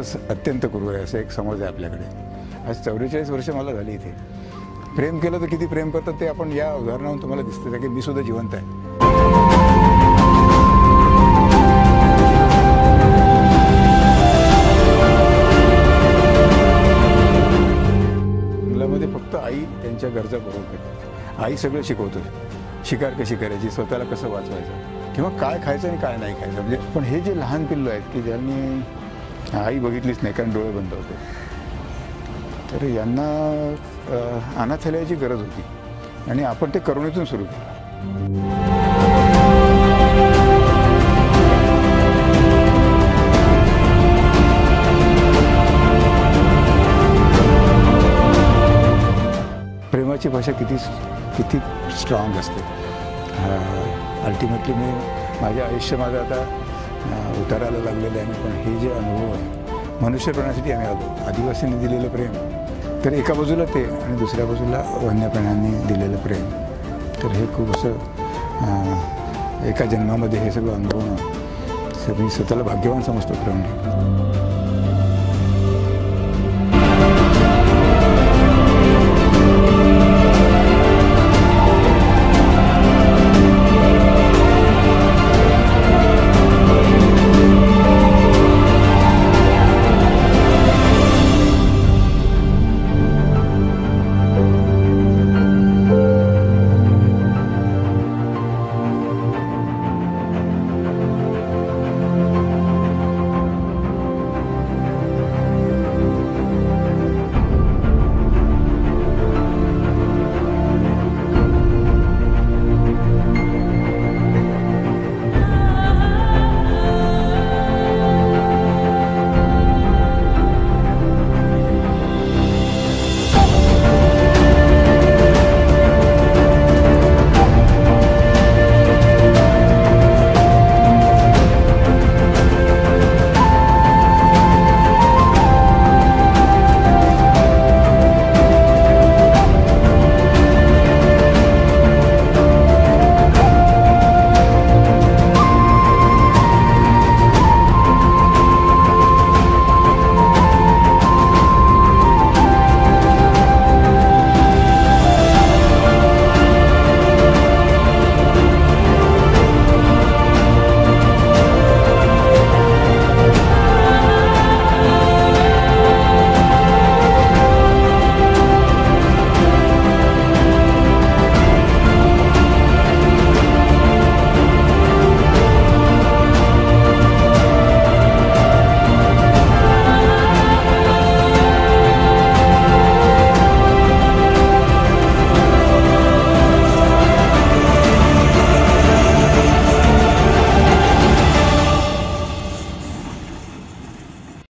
खरंच अत्यंत क्रूर आहे असं एक समज आहे आपल्याकडे। आज 44 वर्ष मला झाली इथे। प्रेम केलं तर किती प्रेम करतात ते आपण या उदाहरणावरून तुम्हाला दिसतं की मी सुद्धा जिवंत आहे। मुलामध्ये फक्त आई त्यांच्या गरजा पुरवत करते। आई सगळं शिकवतो, शिकार कशी करायची, स्वतःला कसं वाचवायचं किंवा काय खायचं आणि काय नाही खायचं। म्हणजे पण हे जे लहान पिल्लू आहेत की ज्यांनी आई बघितलीच नाही कारण डोळे बंद होते, तर यांना अनाथालयाची गरज होती आणि आपण ते करुणेतून सुरू केलं। प्रेमाची भाषा किती स्ट्रॉंग असते। अल्टिमेटली मी माझ्या आयुष्य माझं आता उतारायला लागलेलं आहे, पण हे जे अनुभव आहे मनुष्यप्राण्यासाठी आम्ही आलो। आदिवासींनी दिलेलं प्रेम तर एका बाजूला ते आणि दुसऱ्या बाजूला वन्य प्राण्यांनी दिलेलं प्रेम, तर हे खूप असं एका जन्मामध्ये हे सगळं अनुभवणं मी स्वतःला भाग्यवान समजतो प्रेम।